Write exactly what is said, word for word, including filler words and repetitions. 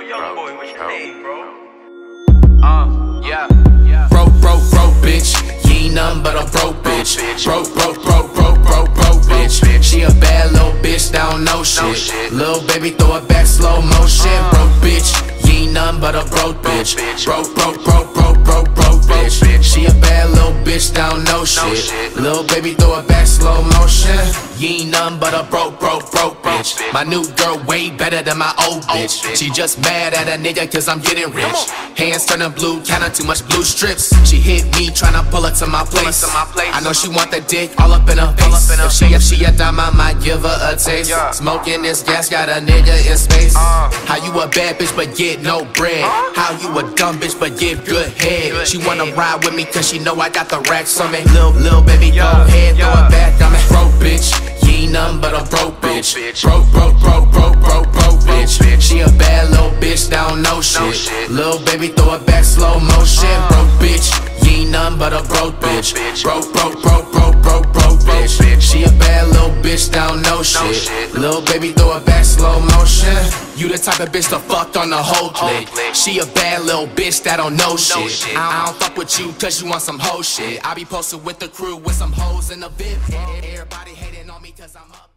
young boy, what's your name, bro? Uh, yeah, yeah. Broke, broke, broke, bitch. You ain't nothing but a broke bitch. Broke, broke, broke, broke, broke, broke, bitch. She a bad little bitch, don't know shit. Little baby, throw it back slow motion. Broke bitch. You ain't nothing but a broke bitch. Broke, broke, broke, broke, broke, broke, bitch. She a bad little bitch, don't know shit. Little baby, throw it back slow motion. You ain't nothing but a broke, broke, broke bitch. My new girl way better than my old bitch. She just mad at a nigga cause I'm getting rich. Hands turning blue, counting too much blue strips. She hit me tryna pull her to my place. I know she want the dick all up in her face. If she, if she a dime, I might give her a taste. Smoking this gas got a nigga in space. How you a bad bitch but get no bread? How you a dumb bitch but give good head? She wanna ride with me cause she know I got the racks on me. Lil, lil baby, go ahead, throw it back on me. Broke bitch, you ain't nothing but a broke bitch. Broke, broke, broke, broke, broke, broke bitch. She a bad little bitch, don't know shit. Lil baby, throw it back slow motion. Broke bitch, you ain't nothing but a broke bitch. Broke, broke, broke, broke, broke, broke bitch. She a bad little bitch, don't know shit. Lil baby, throw it back slow motion. You the type of bitch to fuck on the whole clique. She a bad little bitch that don't know shit. I don't fuck with you cause you want some hoe shit. I be posted with the crew with some hoes in the V I P. Everybody hating on me cause I'm up.